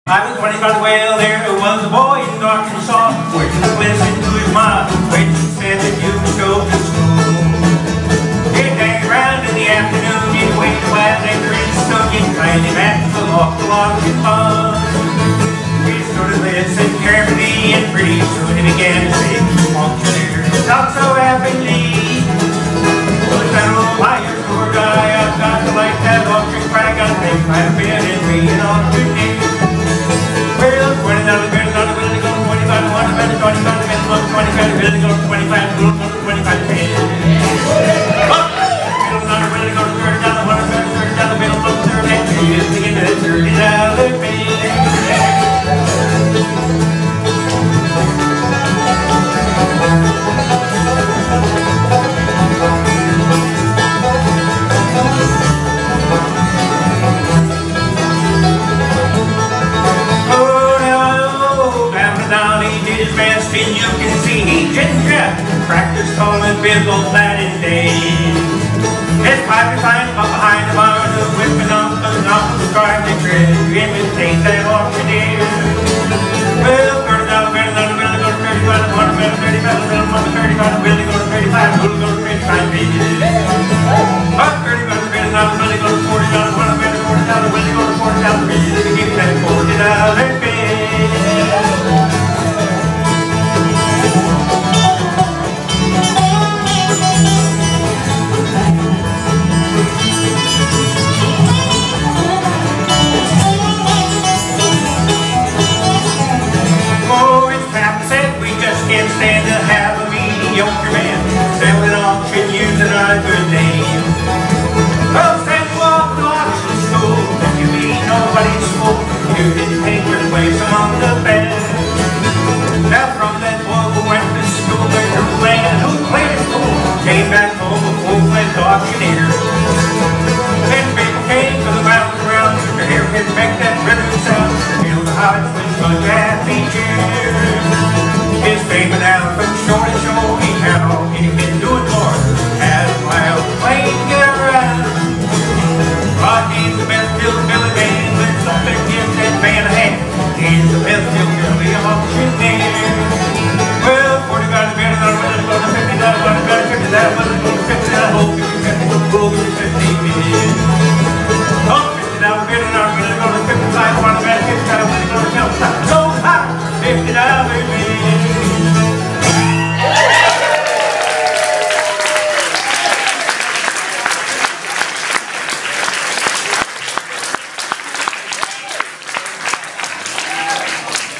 I was 25 well, there was a boy in Arkansas, waiting to listen to his mom, when she said that you could go to school. He'd hang around in the afternoon, he'd wait a while after he stood, he'd kindly back to walk along his pond. We stood and listened carefully, and pretty soon he began to sing, Auctioneer, not so happily. Well, it's that old liar, poor guy, I've got to like that auction crack, I'll take my bid and be an auctioneer. Well, $20 bill to go, 25 to 1, $20 bill to go, 25 bill to go, 25 to 25 pence. $30 bill to go, $30, $30 bill to go, 30 pence. To get that $30 bill. His best, and you can see he ginger practice calling bizzle night and day. His pipe is fine up behind the barn, whipping up and off the garden and tread to imitate that auctioneer. Well, $30 bill to go to 35, $1 bill, $35 bill, $35 bill to go to 35, bill to go to 35 pages. $30 bill to go to $40, $1 bill to $40, bill to go to 40,000 pages to get that $40 bill. Can't stand to have a mediocre man selling auction using our good name. Well, send you off to auction school, if you ain't nobody's fool, you didn't take your place among the best. Now from that boy who went to school, but who played it cool, came back home a full-fledged auctioneer. And people came to the mountain ground to hear him make that rhythm sound, feel the hearts with such happy cheer. His favorite out from shore to shore, he had all he could